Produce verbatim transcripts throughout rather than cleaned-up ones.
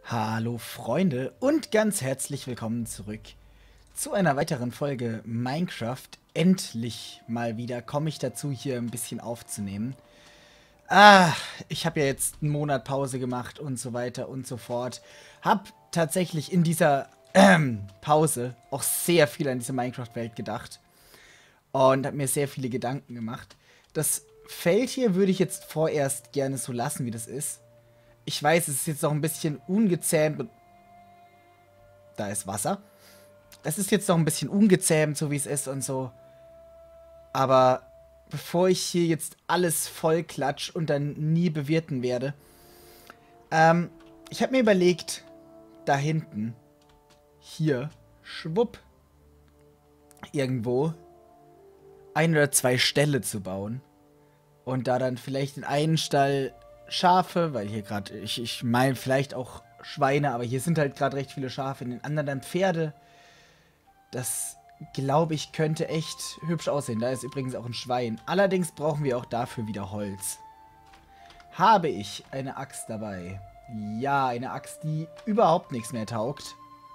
Hallo Freunde und ganz herzlich willkommen zurück zu einer weiteren Folge Minecraft. Endlich mal wieder komme ich dazu, hier ein bisschen aufzunehmen. Ah, ich habe ja jetzt einen Monat Pause gemacht und so weiter und so fort. Hab tatsächlich in dieser ähm, Pause auch sehr viel an diese Minecraft-Welt gedacht und habe mir sehr viele Gedanken gemacht. Das Feld hier würde ich jetzt vorerst gerne so lassen, wie das ist. Ich weiß, es ist jetzt noch ein bisschen ungezähmt. Da ist Wasser. Es ist jetzt noch ein bisschen ungezähmt, so wie es ist und so. Aber bevor ich hier jetzt alles voll klatsch und dann nie bewirten werde, ähm, ich habe mir überlegt, da hinten, hier, schwupp, irgendwo ein oder zwei Ställe zu bauen. Und da dann vielleicht in einen Stall Schafe, weil hier gerade, ich, ich meine vielleicht auch Schweine, aber hier sind halt gerade recht viele Schafe, in den anderen dann Pferde. Das, glaube ich, könnte echt hübsch aussehen. Da ist übrigens auch ein Schwein. Allerdings brauchen wir auch dafür wieder Holz. Habe ich eine Axt dabei? Ja, eine Axt, die überhaupt nichts mehr taugt.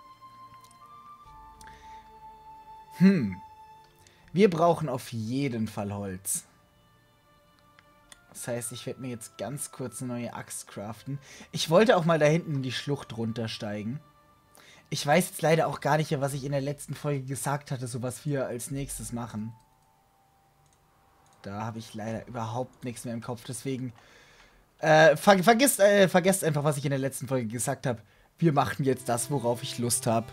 Hm. Wir brauchen auf jeden Fall Holz. Das heißt, ich werde mir jetzt ganz kurz eine neue Axt craften. Ich wollte auch mal da hinten in die Schlucht runtersteigen. Ich weiß jetzt leider auch gar nicht, was ich in der letzten Folge gesagt hatte, so was wir als nächstes machen. Da habe ich leider überhaupt nichts mehr im Kopf, deswegen äh, ver vergisst, äh, vergesst einfach, was ich in der letzten Folge gesagt habe. Wir machen jetzt das, worauf ich Lust habe.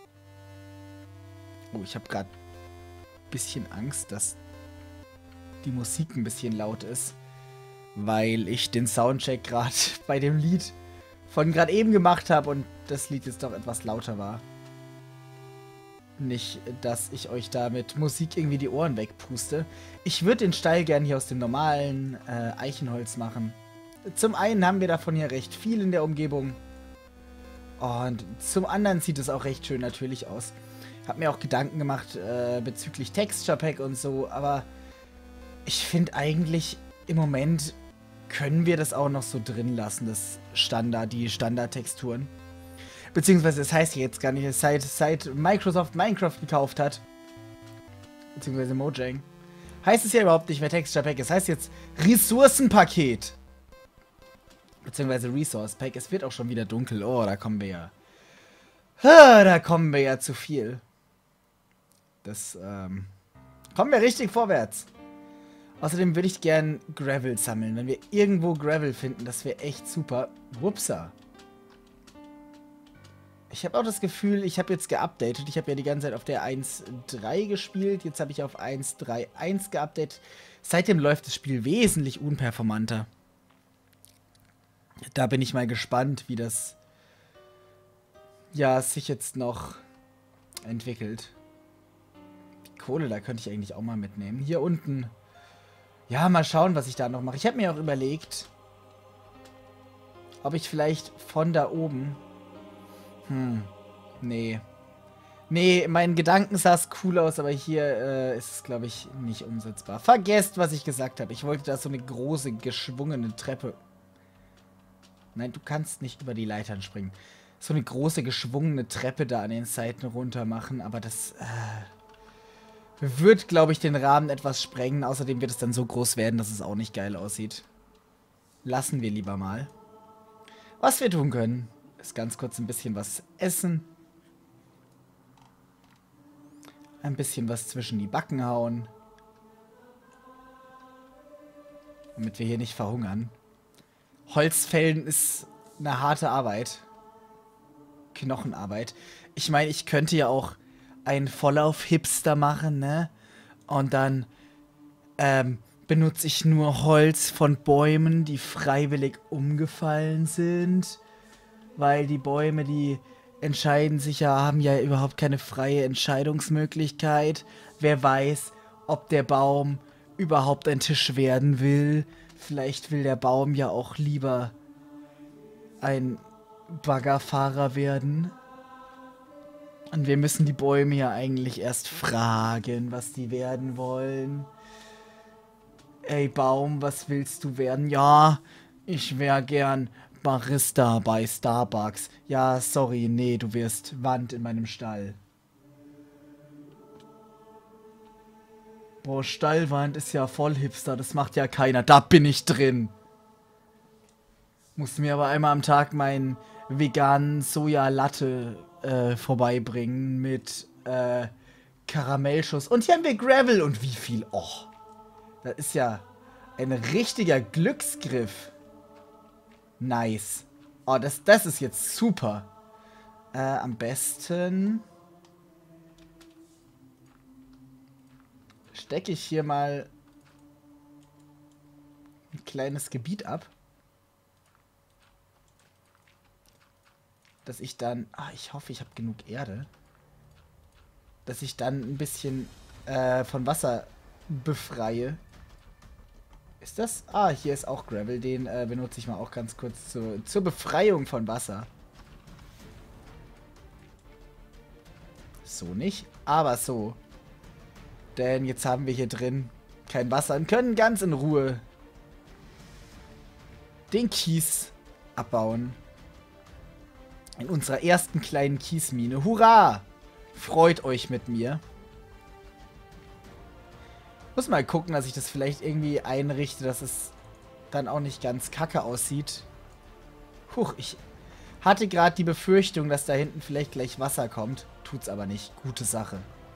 Oh, ich habe gerade ein bisschen Angst, dass die Musik ein bisschen laut ist. Weil ich den Soundcheck gerade bei dem Lied von gerade eben gemacht habe und das Lied jetzt doch etwas lauter war. Nicht, dass ich euch da mit Musik irgendwie die Ohren wegpuste. Ich würde den Stall gern hier aus dem normalen äh, Eichenholz machen. Zum einen haben wir davon hier recht viel in der Umgebung. Und zum anderen sieht es auch recht schön natürlich aus. Hab mir auch Gedanken gemacht äh, bezüglich Texture Pack und so, aber ich finde eigentlich im Moment können wir das auch noch so drin lassen, das Standard, die Standardtexturen. Beziehungsweise, das heißt jetzt gar nicht, seit, seit Microsoft Minecraft gekauft hat, beziehungsweise Mojang, heißt es ja überhaupt nicht mehr Texture Pack, es heißt jetzt Ressourcenpaket. Beziehungsweise Resource Pack, es wird auch schon wieder dunkel, oh, da kommen wir ja, ah, da kommen wir ja zu viel. Das, ähm, kommen wir richtig vorwärts. Außerdem würde ich gern Gravel sammeln. Wenn wir irgendwo Gravel finden, das wäre echt super. Wupsa. Ich habe auch das Gefühl, ich habe jetzt geupdatet. Ich habe ja die ganze Zeit auf der eins Punkt drei gespielt. Jetzt habe ich auf eins Punkt drei Punkt eins geupdatet. Seitdem läuft das Spiel wesentlich unperformanter. Da bin ich mal gespannt, wie das ja sich jetzt noch entwickelt. Die Kohle, da könnte ich eigentlich auch mal mitnehmen. Hier unten. Ja, mal schauen, was ich da noch mache. Ich habe mir auch überlegt, ob ich vielleicht von da oben... Hm, nee. Nee, mein Gedanken sah es cool aus, aber hier äh, ist es, glaube ich, nicht umsetzbar. Vergesst, was ich gesagt habe. Ich wollte da so eine große, geschwungene Treppe... Nein, du kannst nicht über die Leitern springen. So eine große, geschwungene Treppe da an den Seiten runter machen, aber das... Äh wird, glaube ich, den Rahmen etwas sprengen. Außerdem wird es dann so groß werden, dass es auch nicht geil aussieht. Lassen wir lieber mal. Was wir tun können, ist ganz kurz ein bisschen was essen. Ein bisschen was zwischen die Backen hauen. Damit wir hier nicht verhungern. Holzfällen ist eine harte Arbeit. Knochenarbeit. Ich meine, ich könnte ja auch ein Volllauf-Hipster machen, ne? Und dann ähm, benutze ich nur Holz von Bäumen, die freiwillig umgefallen sind. Weil die Bäume, die entscheiden sich ja, haben ja überhaupt keine freie Entscheidungsmöglichkeit. Wer weiß, ob der Baum überhaupt ein Tisch werden will. Vielleicht will der Baum ja auch lieber ein Baggerfahrer werden. Und wir müssen die Bäume ja eigentlich erst fragen, was die werden wollen. Ey Baum, was willst du werden? Ja, ich wäre gern Barista bei Starbucks. Ja, sorry, nee, du wirst Wand in meinem Stall. Boah, Stallwand ist ja voll Hipster, das macht ja keiner. Da bin ich drin. Muss mir aber einmal am Tag meinen veganen Soja-Latte äh, vorbeibringen mit äh, Karamellschuss. Und hier haben wir Gravel. Und wie viel? Och, das ist ja ein richtiger Glücksgriff. Nice. Oh, das, das ist jetzt super. Äh, am besten stecke ich hier mal ein kleines Gebiet ab. Dass ich dann... Ah, ich hoffe, ich habe genug Erde. Dass ich dann ein bisschen äh, von Wasser befreie. Ist das? Ah, hier ist auch Gravel. Den äh, benutze ich mal auch ganz kurz zu, zur Befreiung von Wasser. So nicht, aber so. Denn jetzt haben wir hier drin kein Wasser und können ganz in Ruhe den Kies abbauen. In unserer ersten kleinen Kiesmine. Hurra! Freut euch mit mir. Muss mal gucken, dass ich das vielleicht irgendwie einrichte, dass es dann auch nicht ganz kacke aussieht. Huch, ich hatte gerade die Befürchtung, dass da hinten vielleicht gleich Wasser kommt. Tut's aber nicht. Gute Sache.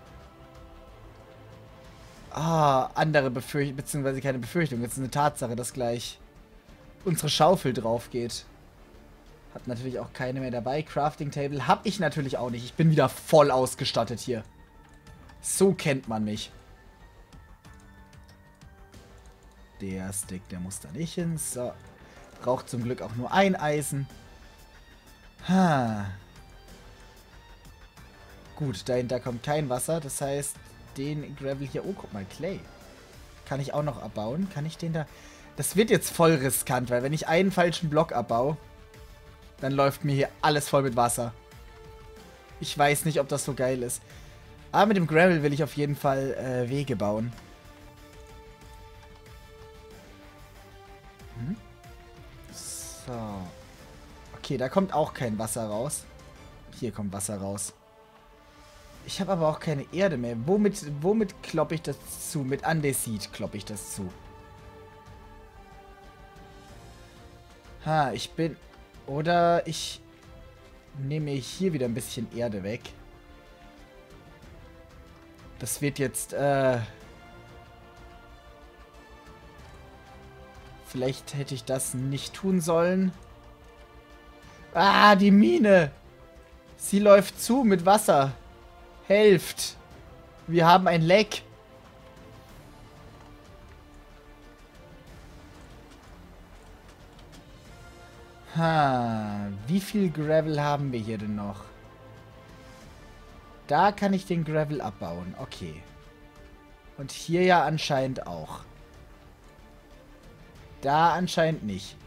Ah, andere Befürchtung, beziehungsweise keine Befürchtung. Jetzt ist eine Tatsache, dass gleich unsere Schaufel drauf geht. Hab natürlich auch keine mehr dabei. Crafting Table hab ich natürlich auch nicht. Ich bin wieder voll ausgestattet hier. So kennt man mich. Der Stick, der muss da nicht hin. So. Braucht zum Glück auch nur ein Eisen. Ha. Gut, dahinter kommt kein Wasser. Das heißt, den Gravel hier... Oh, guck mal, Clay. Kann ich auch noch abbauen? Kann ich den da... Das wird jetzt voll riskant, weil wenn ich einen falschen Block abbaue, dann läuft mir hier alles voll mit Wasser. Ich weiß nicht, ob das so geil ist. Aber mit dem Gravel will ich auf jeden Fall äh, Wege bauen. Hm? So. Okay, da kommt auch kein Wasser raus. Hier kommt Wasser raus. Ich habe aber auch keine Erde mehr. Womit, womit kloppe ich das zu? Mit Andesit kloppe ich das zu. Ha, ich bin... Oder ich nehme hier wieder ein bisschen Erde weg. Das wird jetzt, äh... Vielleicht hätte ich das nicht tun sollen. Ah, die Mine! Sie läuft zu mit Wasser. Helft! Wir haben ein Leck. Ha, wie viel Gravel haben wir hier denn noch? Da kann ich den Gravel abbauen. Okay. Und hier ja anscheinend auch. Da anscheinend nicht.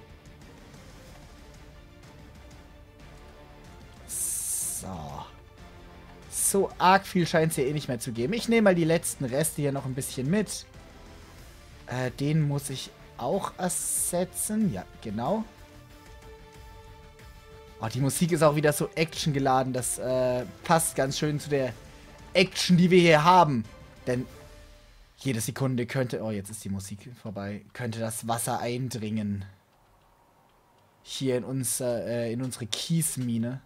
So. So arg viel scheint es hier eh nicht mehr zu geben. Ich nehme mal die letzten Reste hier noch ein bisschen mit. Äh, den muss ich auch ersetzen. Ja, genau. Oh, die Musik ist auch wieder so actiongeladen. Das äh, passt ganz schön zu der Action, die wir hier haben. Denn jede Sekunde könnte... Oh, jetzt ist die Musik vorbei. Könnte das Wasser eindringen. Hier in, uns, äh, in unsere Kiesmine.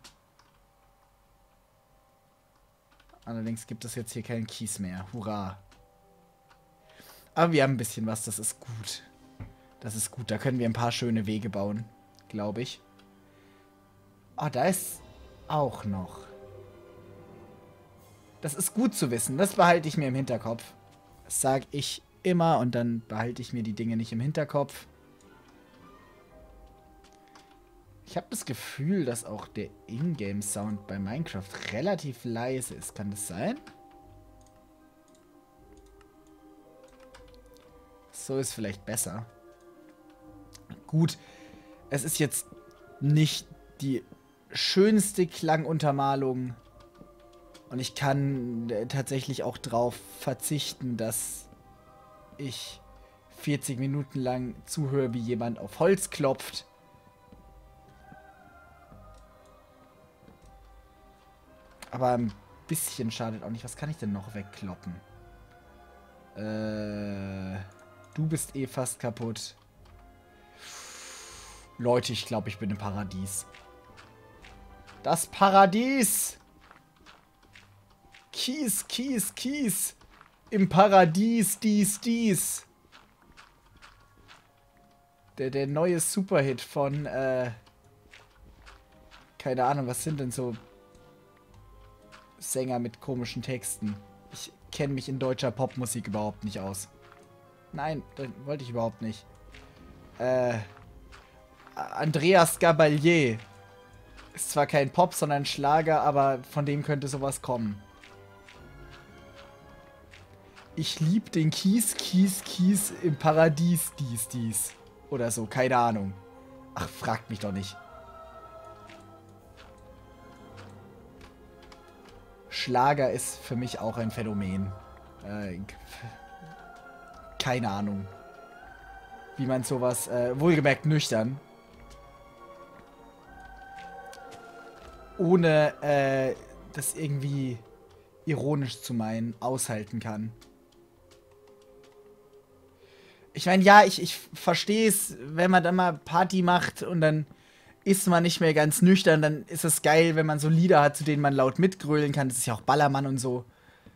Allerdings gibt es jetzt hier keinen Kies mehr. Hurra. Aber wir haben ein bisschen was. Das ist gut. Das ist gut. Da können wir ein paar schöne Wege bauen. Glaube ich. Ah, oh, da ist auch noch. Das ist gut zu wissen. Das behalte ich mir im Hinterkopf. Das sage ich immer und dann behalte ich mir die Dinge nicht im Hinterkopf. Ich habe das Gefühl, dass auch der Ingame-Sound bei Minecraft relativ leise ist. Kann das sein? So ist vielleicht besser. Gut. Es ist jetzt nicht die schönste Klanguntermalung. Und ich kann äh, tatsächlich auch drauf verzichten, dass ich vierzig Minuten lang zuhöre, wie jemand auf Holz klopft. Aber ein bisschen schadet auch nicht. Was kann ich denn noch wegkloppen? Äh, du bist eh fast kaputt. Leute, ich glaube, ich bin im Paradies. Das Paradies! Kies, Kies, Kies! Im Paradies, dies, dies! Der, der neue Superhit von, äh... keine Ahnung, was sind denn so Sänger mit komischen Texten? Ich kenne mich in deutscher Popmusik überhaupt nicht aus. Nein, das wollte ich überhaupt nicht. Äh... Andreas Gabalier. Ist zwar kein Pop, sondern Schlager, aber von dem könnte sowas kommen. Ich lieb den Kies, Kies, Kies im Paradies, dies, dies. Oder so, keine Ahnung. Ach, fragt mich doch nicht. Schlager ist für mich auch ein Phänomen. Äh, keine Ahnung. Wie man sowas, äh, wohlgemerkt nüchtern, ohne äh, das irgendwie ironisch zu meinen, aushalten kann. Ich meine, ja, ich, ich verstehe es, wenn man dann mal Party macht und dann ist man nicht mehr ganz nüchtern, dann ist es geil, wenn man so Lieder hat, zu denen man laut mitgrölen kann. Das ist ja auch Ballermann und so.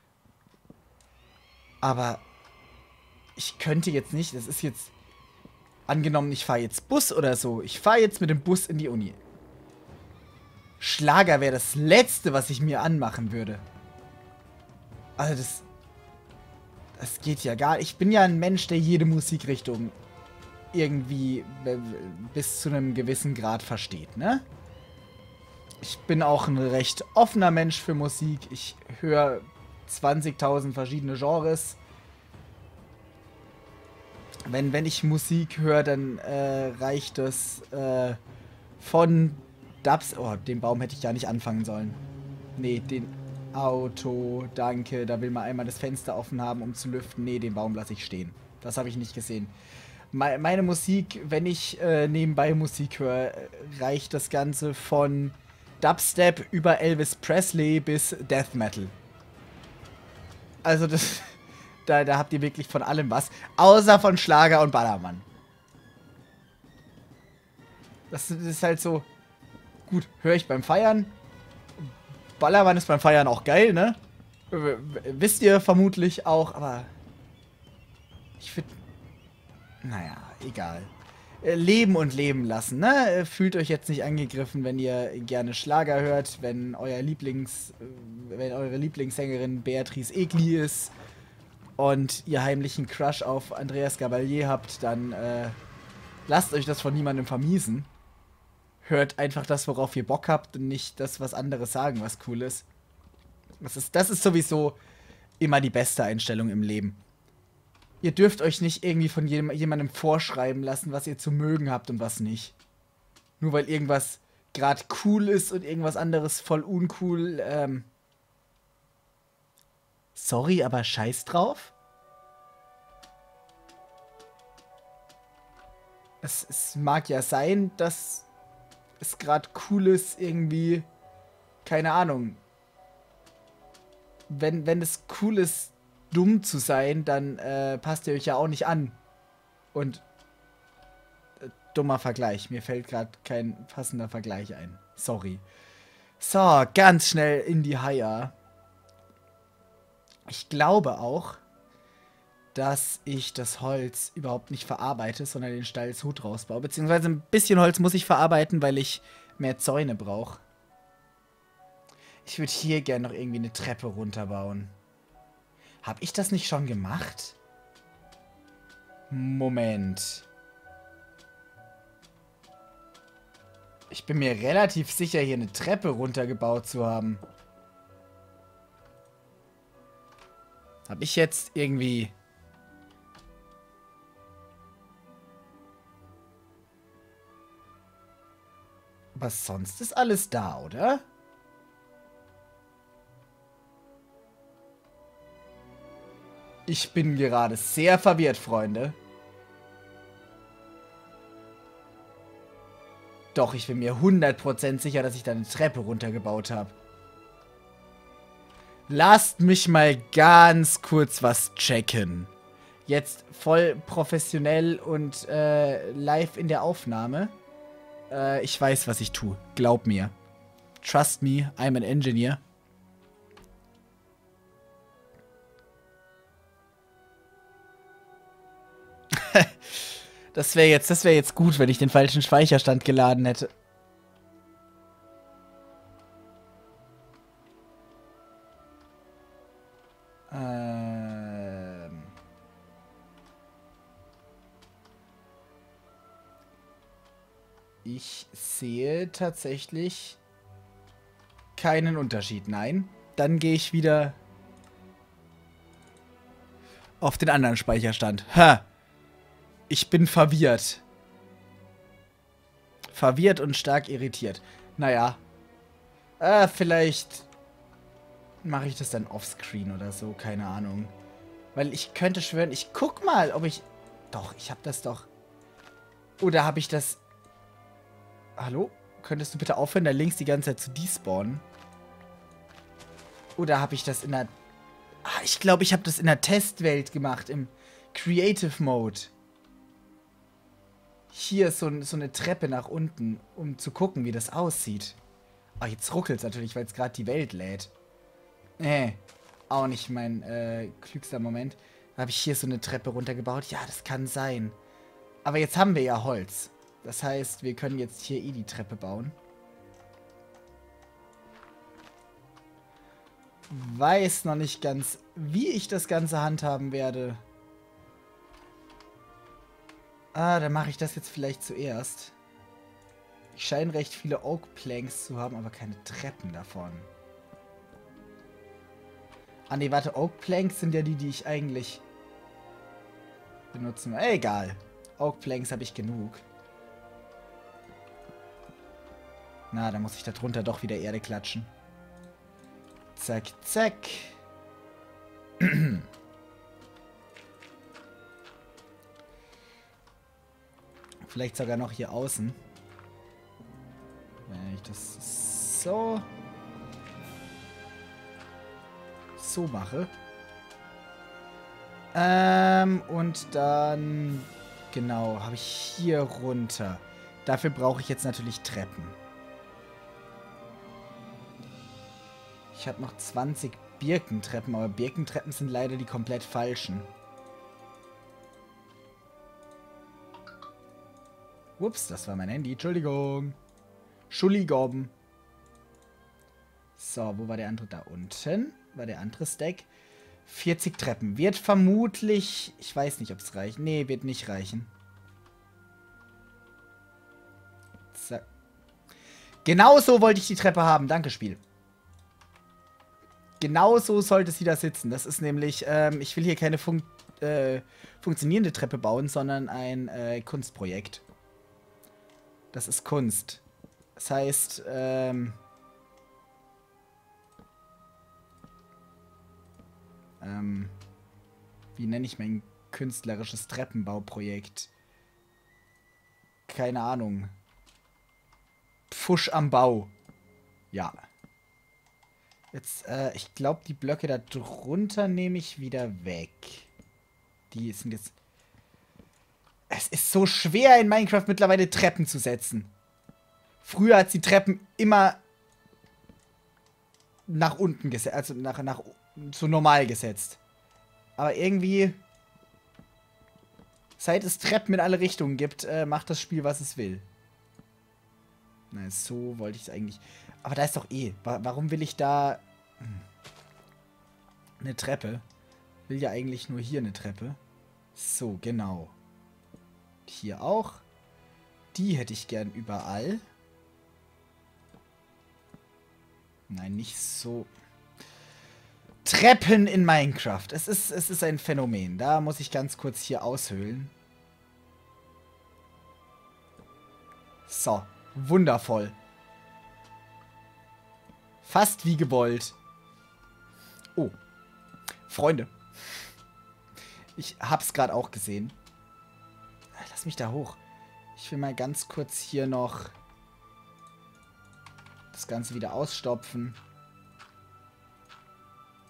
Aber ich könnte jetzt nicht, das ist jetzt, angenommen, ich fahre jetzt Bus oder so. Ich fahre jetzt mit dem Bus in die Uni. Schlager wäre das Letzte, was ich mir anmachen würde. Also das... Das geht ja gar nicht. Ich bin ja ein Mensch, der jede Musikrichtung irgendwie bis zu einem gewissen Grad versteht, ne? Ich bin auch ein recht offener Mensch für Musik. Ich höre zwanzigtausend verschiedene Genres. Wenn, wenn ich Musik höre, dann äh, reicht das äh, von Dubs... Oh, den Baum hätte ich ja nicht anfangen sollen. Nee, den... Auto, danke. Da will man einmal das Fenster offen haben, um zu lüften. Nee, den Baum lasse ich stehen. Das habe ich nicht gesehen. Me meine Musik, wenn ich äh, nebenbei Musik höre, reicht das Ganze von Dubstep über Elvis Presley bis Death Metal. Also das, da, da habt ihr wirklich von allem was. Außer von Schlager und Ballermann. Das, das ist halt so... Gut, höre ich beim Feiern. Ballermann ist beim Feiern auch geil, ne? Wisst ihr vermutlich auch, aber... Ich finde... Naja, egal. Leben und leben lassen, ne? Fühlt euch jetzt nicht angegriffen, wenn ihr gerne Schlager hört, wenn euer Lieblings... Wenn eure Lieblingssängerin Beatrice Egli ist und ihr heimlichen Crush auf Andreas Gabalier habt, dann äh, lasst euch das von niemandem vermiesen. Hört einfach das, worauf ihr Bock habt und nicht das, was andere sagen, was cool ist. Das ist, das ist sowieso immer die beste Einstellung im Leben. Ihr dürft euch nicht irgendwie von jedem, jemandem vorschreiben lassen, was ihr zu mögen habt und was nicht. Nur weil irgendwas gerade cool ist und irgendwas anderes voll uncool. Ähm Sorry, aber scheiß drauf. Es, es mag ja sein, dass es gerade cool ist, irgendwie, keine Ahnung. Wenn, wenn es cool ist, dumm zu sein, dann äh, passt ihr euch ja auch nicht an. Und äh, dummer Vergleich. Mir fällt gerade kein passender Vergleich ein. Sorry. So, ganz schnell in die Haia. Ich glaube auch, dass ich das Holz überhaupt nicht verarbeite, sondern den Stall als Hut rausbaue. Beziehungsweise ein bisschen Holz muss ich verarbeiten, weil ich mehr Zäune brauche. Ich würde hier gerne noch irgendwie eine Treppe runterbauen. Habe ich das nicht schon gemacht? Moment. Ich bin mir relativ sicher, hier eine Treppe runtergebaut zu haben. Habe ich jetzt irgendwie... Aber sonst ist alles da, oder? Ich bin gerade sehr verwirrt, Freunde. Doch, ich bin mir hundert Prozent sicher, dass ich da eine Treppe runtergebaut habe. Lasst mich mal ganz kurz was checken. Jetzt voll professionell und äh, live in der Aufnahme. Äh, ich weiß, was ich tue. Glaub mir. Trust me, I'm an engineer. Das wäre jetzt, das wäre jetzt gut, wenn ich den falschen Speicherstand geladen hätte. Ähm. Ich sehe tatsächlich keinen Unterschied. Nein. Dann gehe ich wieder auf den anderen Speicherstand. Ha! Ich bin verwirrt. Verwirrt und stark irritiert. Naja. Äh, vielleicht mache ich das dann offscreen oder so. Keine Ahnung. Weil ich könnte schwören, ich guck mal, ob ich... Doch, ich habe das doch... Oder habe ich das... Hallo? Könntest du bitte aufhören, da links die ganze Zeit zu despawnen? Oder habe ich das in der... Ah, ich glaube, ich habe das in der Testwelt gemacht, im Creative Mode. Hier ist so, so eine Treppe nach unten, um zu gucken, wie das aussieht. Ah, jetzt ruckelt es natürlich, weil es gerade die Welt lädt. Nee, auch nicht mein äh, klügster Moment. Da habe ich hier so eine Treppe runtergebaut. Ja, das kann sein. Aber jetzt haben wir ja Holz. Das heißt, wir können jetzt hier eh die Treppe bauen. Weiß noch nicht ganz, wie ich das Ganze handhaben werde. Ah, dann mache ich das jetzt vielleicht zuerst. Ich scheine recht viele Oak Planks zu haben, aber keine Treppen davon. Ah ne, warte, Oak Planks sind ja die, die ich eigentlich benutzen will. Egal. Oak Planks habe ich genug. Na, dann muss ich da drunter doch wieder Erde klatschen. Zack, zack. Vielleicht sogar noch hier außen. Wenn ich das so... so mache. Ähm, und dann... Genau, habe ich hier runter. Dafür brauche ich jetzt natürlich Treppen. Ich habe noch zwanzig Birkentreppen, aber Birkentreppen sind leider die komplett falschen. Ups, das war mein Handy. Entschuldigung. Entschuldigung. So, wo war der andere? Da unten war der andere Stack. vierzig Treppen. Wird vermutlich... Ich weiß nicht, ob es reicht. Nee, wird nicht reichen. So. Genau so wollte ich die Treppe haben. Danke, Spiel. Genau so sollte sie da sitzen. Das ist nämlich... Ähm, ich will hier keine fun äh, funktionierende Treppe bauen, sondern ein äh, Kunstprojekt. Das ist Kunst. Das heißt, ähm... Ähm... Wie nenne ich mein künstlerisches Treppenbauprojekt? Keine Ahnung. Pfusch am Bau. Ja. Jetzt, äh, ich glaube, die Blöcke da drunter nehme ich wieder weg. Die sind jetzt... Es ist so schwer in Minecraft mittlerweile Treppen zu setzen. Früher hat sie Treppen immer nach unten gesetzt, also nach, nach so normal gesetzt. Aber irgendwie, seit es Treppen in alle Richtungen gibt, äh, macht das Spiel, was es will. Na, so wollte ich es eigentlich. Aber da ist doch eh. Warum will ich da hm, eine Treppe? Ich will ja eigentlich nur hier eine Treppe. So, genau. Hier auch. Die hätte ich gern überall. Nein, nicht so. Treppen in Minecraft. Es ist, es ist ein Phänomen. Da muss ich ganz kurz hier aushöhlen. So, wundervoll. Fast wie gewollt. Oh. Freunde. Ich hab's gerade auch gesehen. Lass mich da hoch. Ich will mal ganz kurz hier noch das Ganze wieder ausstopfen.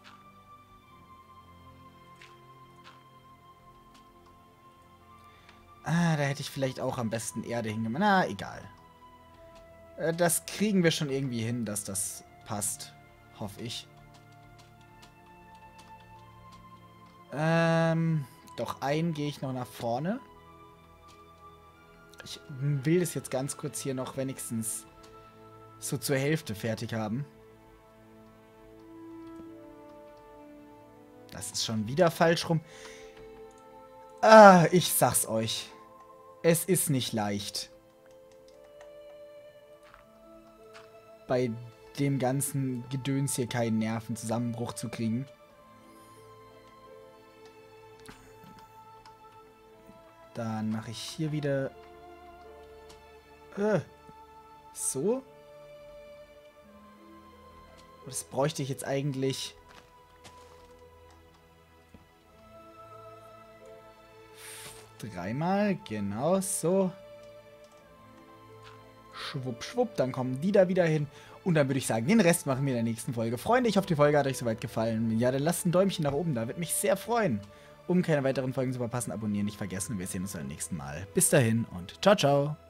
hätte ich vielleicht auch am besten Erde hingemacht. Na, egal. Äh, das kriegen wir schon irgendwie hin, dass das passt. Hoffe ich. Ähm, doch einen gehe ich noch nach vorne. Ich will das jetzt ganz kurz hier noch wenigstens so zur Hälfte fertig haben. Das ist schon wieder falsch rum. Ah, ich sag's euch. Es ist nicht leicht. Bei dem ganzen Gedöns hier keinen Nervenzusammenbruch zu kriegen. Dann mache ich hier wieder... Äh, so. Das bräuchte ich jetzt eigentlich... Dreimal, genau so. Schwupp, schwupp, dann kommen die da wieder hin. Und dann würde ich sagen, den Rest machen wir in der nächsten Folge. Freunde, ich hoffe, die Folge hat euch soweit gefallen. Ja, dann lasst ein Däumchen nach oben da, würde mich sehr freuen. Um keine weiteren Folgen zu verpassen, abonnieren nicht vergessen. Wir sehen uns beim nächsten Mal. Bis dahin und ciao, ciao.